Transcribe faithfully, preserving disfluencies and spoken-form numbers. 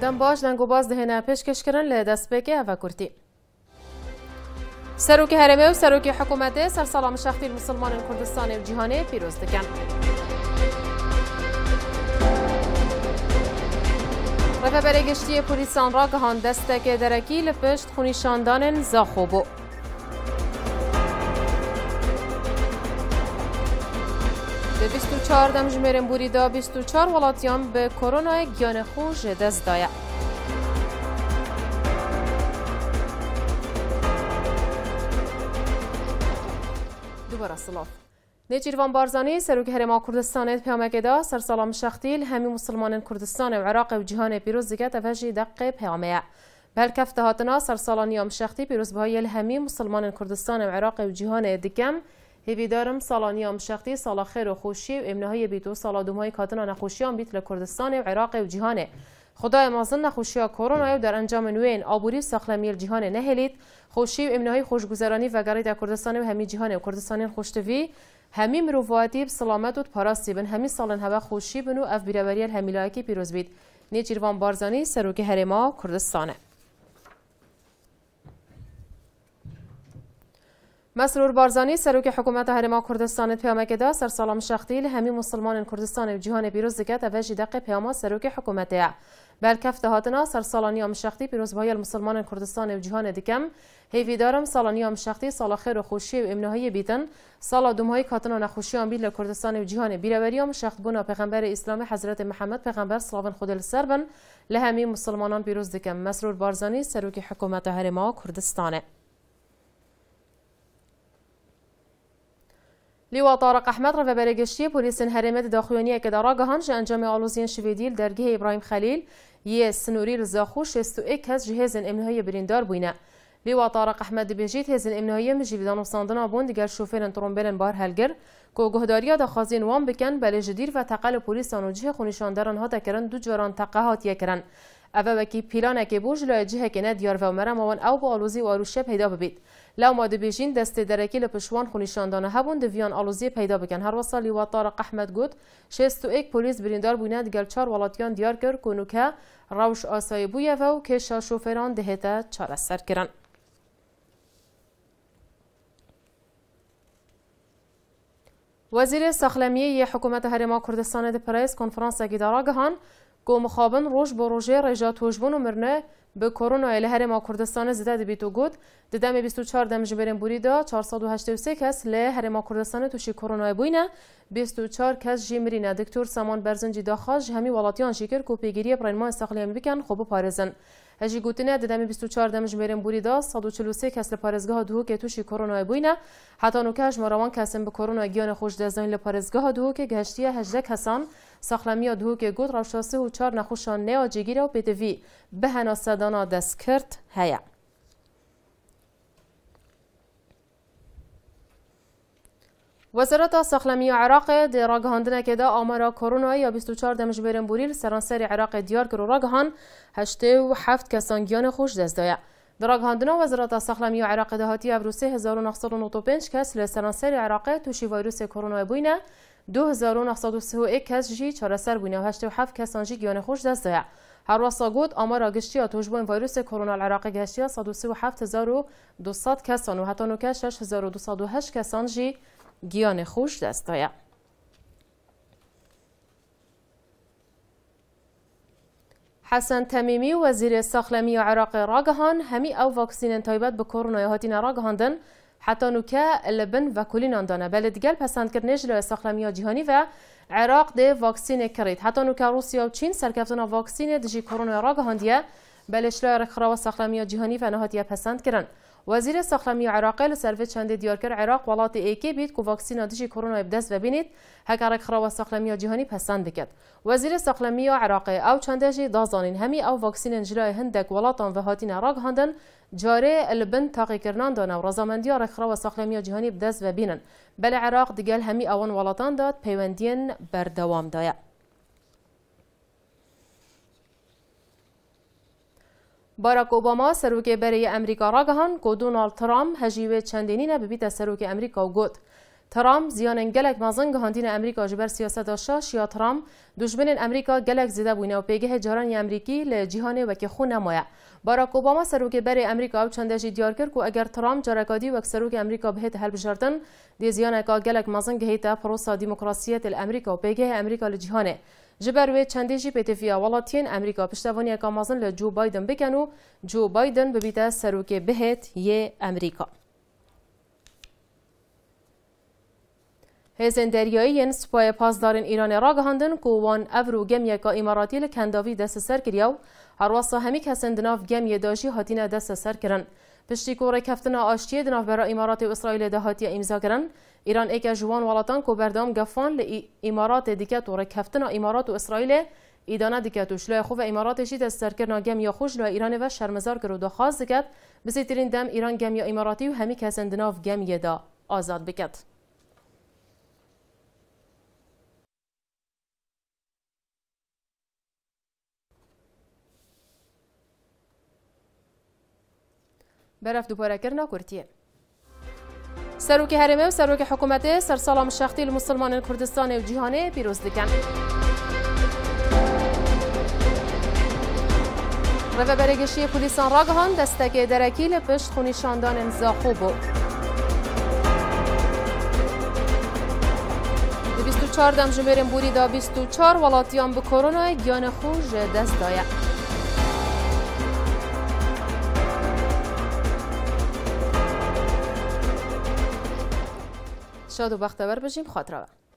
دم باش دنگو باز دهنه پیشکش کردن لدست بکه و کرتی. سروک هرمه و سروک حکومت سرسالام شخصی مسلمان کردستان و جهان پیروز دکن. رهبر گشتی پلیسان را گهان دستک درکی لپشت خونیشاندان زاخوبو. به بیست و چهار دم جمرن بوریدا بیست و چهار ولاتیان به کرونا گیان خوش دست دایا. دوباره سلاف. نجیروان بارزانی سروک هرما کردستان پیامک دا سرسالام شختیل همی مسلمان کردستان و عراق و جهان پیروز دیگه توجه دقیق پیامه. بلکه هاتنا سرسالانیام شختی پیروز بهای همی مسلمان کردستان و عراق و جهان دیگم هیویدارم سالانیام شختی سال خیر و خوشی و امنهای بیتو سال دومای کاتنا نخوشیام بیت لکردستان و عراق و جهان. خدای مازن نخوشی کرونا در انجام نوین آبوری ساخلمی جهان نهلید خوشی و امنهای خوشگذرانی و گرای در کردستان و همی جهان و کردستان خوشتوی همی مروفاتی بسلامت و پاراستی بن همی سالن هوا خوشی بن و اف بیرابری همی لایکی پیروز بید. نیچیروان بارزانی سروک هرما کردستانه. مسرور بارزانی سروک حکومت هرما کردستان پیامک دا سرسالام شختیل همی مسلمان کردستان و جهان پیروز دکت اوجی دقیق پیاما سروک حکومته. بلکفت هاتنا سرسالانیام شختی پیروز بهای مسلمان کردستان و جهان دیکم هیویدارم سالانیام شختی سال خیر و خوشی و امنهای بیتن سال دومهای کاتنا نخوشیان بیل کردستان و جهان بیرابریام شخت بنا پیغمبر اسلام حضرت محمد پیغمبر صلوات خود السربن لهمی مسلمانان پیروز دیکم. مسرور بارزانی سروک حکومت هرما کردستانه. لیوا طارق احمد رهبر گشتی پلیس هرمت داخویانی که دراگهان ج انجام آلوزین شویدیل درگاه ابراهیم خلیل یه سنوری رزاخو شست و یک هز جهازن امنهای بریندار بوینه. لیوا طارق احمد بیجید هزن امنهای مجیدان و ساندنا بون دیگر شوفرن ترومبلن بار هلگر که گهداریا دخوازین وام بکن بله جدیر و تقل پلیس آنوجه خونیشاندران ها دکرن دو جوران تقهات یکرن. اوه وکی پیلانه که بوج لای جهه که ندیار و مرم آن او با آلوزی و آروشه پیدا ببید. لو ماده بیشین دست درکی لپشوان خونیشاندانه هبون دویان آلوزی پیدا بکن. هر وصل لیوا طارق احمد گفت شست و یک پلیس بریندار بوینه دیگر چهار ولاتیان دیار کرد کنو که روش آسای بویه و که شاشوفران دهتا چهار سر کرن. وزیر ساخلمیه حکومت هرما کردستان ده پرایس کنفرانس گیدارا گهان کو مخابن روش با روژه رجات هجبون و مرنه به کرونا اله هرما کردستان زده بیتو گود ددم بیست و چهار دم جبرن بوریدا چهارصد و هشتاد و سه کس له هرما کردستان توشی کرونا بوینه بیست و چهار کس جیمرینه دکتور سامان برزنجی داخاج همی ولاتیان شکر کو پیگیری برنامه ساخلمی بکن خوب پارزن هجی گوتنه ددم بیست و چهار دم جبرن بوریدا صد و چهل و سه کس لپارزگاه دو که توشی کرونا بوینه حتی نوکاج مروان کسم به کرونا گیان خوش دزاین لپارزگاه دو که گشتی هجده کسان ساخلمی دو که گود روشاسه و چهار نخوشان نه جگیره و پیتوی به هناسدانا دست کرد هیا. وزارت ساخلمی عراق در راگهاندن که دا آمار کرونا یا بیست و چهار دم جبرن بوریل سرانسر عراق دیار کرد و راگهان هشته و هفت کسان گیان خوش دست دایا. در راگهاندن وزارت ساخلمی عراق دهاتی ابروسه هزار و نهصد و نود و پنج کس لسرانسر عراق توشی ویروس کرونا بوینه دو هزار و نهصد و سی و یک کس جی چهار سر بوینه و هشت و هفت کسان جی گیان خوش دست دایا. هر واسا گود آمار گشتی توجبون ویروس کرونا العراق گشتی صد و سی و هفت هزار و دویست کسان و حتی نوکه شش هزار و دویست و هشت کسان جی گیان خوش دست دایا. حسن تمیمی وزیر ساخلمی عراق راگهان همی او واکسین تایبت به کرونا هاتین راگهاندن حتی نوکه لبن و کلین اندانه بله دیگر پسند کرد نجل ساخلمی جهانی و عراق ده واکسین کرید حتی نوکه روسیا و چین سرکفتن واکسین دجی کرونا راگهاندیه بله شلای رخرا و ساخلمی جهانی و نهاتیه پسند کرن. وزیر ساخلمی عراق لسروی چند دیار کرد عراق ولات ایکی بید که واکسین دجی کرونا بدست ببینید هکر رخرا و ساخلمی جهانی پسند بکد. وزیر ساخلمی عراق او چند جی دازانین همی او واکسین جلای هندک ولاتان و هاتین راگهاندن جاره البن تاقی کرنان دانه و رضامندی رخرا و ساخلمی جهانی بدست ببینن بل عراق دیگل همی اوان ولاتان داد پیوندین بردوام دایا. باراک اوباما سروک برای امریکا راگهان که دونالد ترامپ هجیوه چندینی نببید سروک امریکا و گود ترامپ زیان گلک مازن گهاندین امریکا جبر سیاست شاش یا ترامپ دشمن امریکا گلک زده بوینه و پیگه جارانی امریکی لجیهان وکی خون نمایه. باراک اوباما سروک بری امریکا و چندشی دیار کرد که اگر ترامپ جارکادی وک سروک امریکا بهت هل بجردن دی زیان کا گلک مازن گهیتا پروسا دیموکراسیت الامریکا و پیگه امریکا لجیهانه. جبر و چندشی پتفیا ولاتین امریکا پشتوانی کا مازن لجو بایدن بکنو جو بایدن ببیتا سروک بهت ی امریکا. هزین دریایی سپاه پاسداران ایران را گهاندن که وان افرو گمیه که اماراتی لکنداوی دست سر کریاو هر واسه همی کسان دناف گمیه داشی هاتینه دست سر کرن. پشتی کوره کفتنا آشتیه دناف برای امارات و اسرائیل ده هاتیه امضا کرن. ایران ایک جوان ولاتان که بردام گفان ل امارات دیگه توره کفتنا امارات و اسرائیل ایدانه دیگه توشلای خوب اماراتشی دست سر کرنا گمیه خوش لو ایران و شرمزار کرد و دخواست کرد بسیترین دم ایران گمیه اماراتی و همی کسان دناف گمیه دا آزاد بکد. برف دوباره کرنا کرتیه. سروک هرمه و سروک حکومت سرسالام شخصی المسلمان کردستان و جهانه پیروز دکن. رفع برگشی پولیسان راگهان دستک درکی لپشت خونی شاندان انزاخو بو. دو بیست و چهار دم جمهوریم بوری دا بیست و چهار ولاتیان به کرونا گیان خوش دست دایه. شاد و بختور بشیم خاطره.